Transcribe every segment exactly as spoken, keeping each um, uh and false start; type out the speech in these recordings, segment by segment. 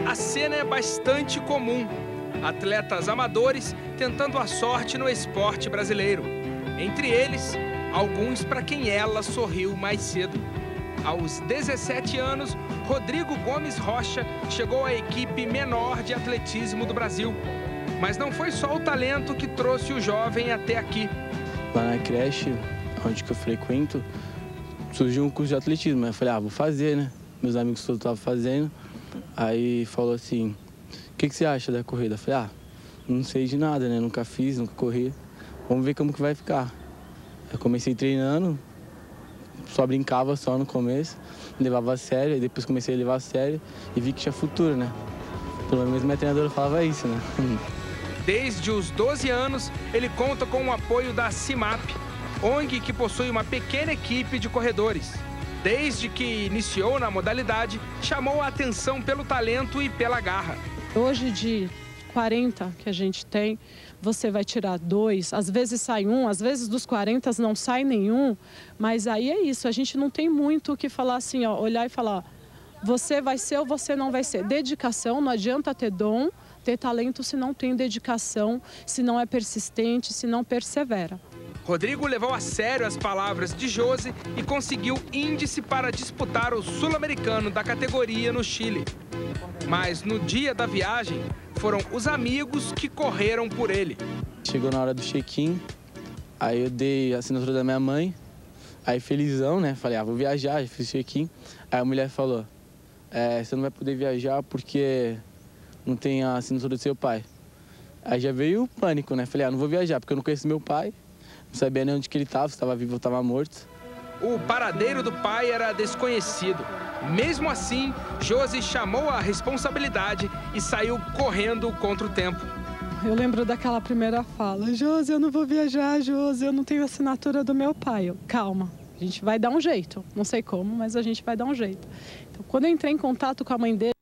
A cena é bastante comum. Atletas amadores tentando a sorte no esporte brasileiro. Entre eles, alguns para quem ela sorriu mais cedo. Aos dezessete anos, Rodrigo Gomes Rocha chegou à equipe menor de atletismo do Brasil. Mas não foi só o talento que trouxe o jovem até aqui. Lá na creche, onde que eu frequento, surgiu um curso de atletismo. Eu falei, ah, vou fazer, né? Meus amigos todos estavam fazendo. Aí falou assim, o que, que você acha da corrida? Eu falei, ah, não sei de nada, né? Nunca fiz, nunca corri. Vamos ver como que vai ficar. Eu comecei treinando, só brincava só no começo, levava a sério, e depois comecei a levar a sério e vi que tinha futuro, né? Pelo menos minha treinadora falava isso, né? Desde os doze anos, ele conta com o apoio da CIMAP, O N G que possui uma pequena equipe de corredores. Desde que iniciou na modalidade, chamou a atenção pelo talento e pela garra. Hoje, de quarenta que a gente tem, você vai tirar dois, às vezes sai um, às vezes dos quarenta não sai nenhum, mas aí é isso, a gente não tem muito o que falar assim, ó, olhar e falar, você vai ser ou você não vai ser. Dedicação, não adianta ter dom, ter talento se não tem dedicação, se não é persistente, se não persevera. Rodrigo levou a sério as palavras de Josi e conseguiu índice para disputar o sul-americano da categoria no Chile. Mas no dia da viagem, foram os amigos que correram por ele. Chegou na hora do check-in, aí eu dei a assinatura da minha mãe, aí felizão, né? Falei, ah, vou viajar, fiz check-in. Aí a mulher falou, é, você não vai poder viajar porque não tem a assinatura do seu pai. Aí já veio o pânico, né? Falei, ah, não vou viajar porque eu não conheço meu pai. Não sabia nem onde que ele estava, se estava vivo ou estava morto. O paradeiro do pai era desconhecido. Mesmo assim, Josi chamou a responsabilidade e saiu correndo contra o tempo. Eu lembro daquela primeira fala, Josi, eu não vou viajar, Josi, eu não tenho assinatura do meu pai. Eu, calma, a gente vai dar um jeito. Não sei como, mas a gente vai dar um jeito. Então, quando eu entrei em contato com a mãe dele,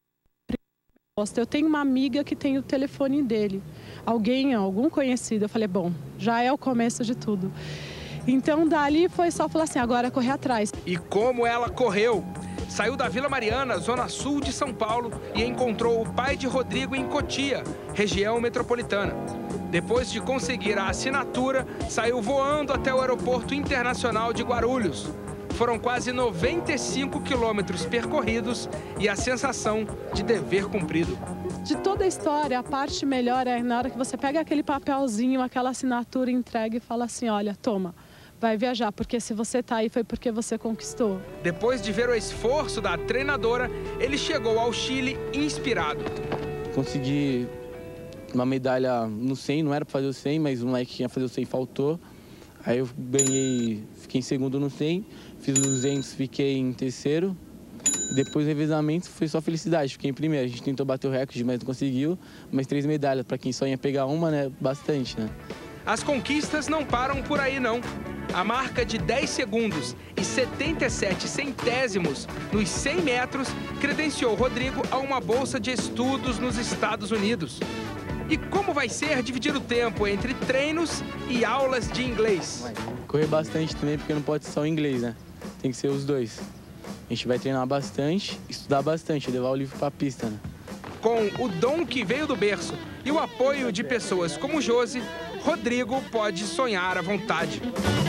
eu tenho uma amiga que tem o telefone dele. Alguém, algum conhecido. Eu falei, bom, já é o começo de tudo. Então, dali foi só falar assim, agora é correr atrás. E como ela correu? Saiu da Vila Mariana, zona sul de São Paulo, e encontrou o pai de Rodrigo em Cotia, região metropolitana. Depois de conseguir a assinatura, saiu voando até o aeroporto internacional de Guarulhos. Foram quase noventa e cinco quilômetros percorridos e a sensação de dever cumprido. De toda a história, a parte melhor é na hora que você pega aquele papelzinho, aquela assinatura, entrega e fala assim, olha, toma, vai viajar, porque se você tá aí foi porque você conquistou. Depois de ver o esforço da treinadora, ele chegou ao Chile inspirado. Consegui uma medalha no cem, não era para fazer o cem, mas o moleque que ia fazer o cem faltou. Aí eu ganhei, fiquei em segundo no cem, fiz os duzentos, fiquei em terceiro. Depois do revezamento foi só felicidade, fiquei em primeiro. A gente tentou bater o recorde, mas não conseguiu. Mas três medalhas, para quem só ia pegar uma, né? Bastante, né? As conquistas não param por aí, não. A marca de dez segundos e setenta e sete centésimos nos cem metros credenciou Rodrigo a uma bolsa de estudos nos Estados Unidos. E como vai ser dividir o tempo entre treinos e aulas de inglês? Correr bastante também, porque não pode ser só o inglês, né? Tem que ser os dois. A gente vai treinar bastante, estudar bastante, levar o livro para a pista, né? Com o dom que veio do berço e o apoio de pessoas como Josi, Rodrigo pode sonhar à vontade.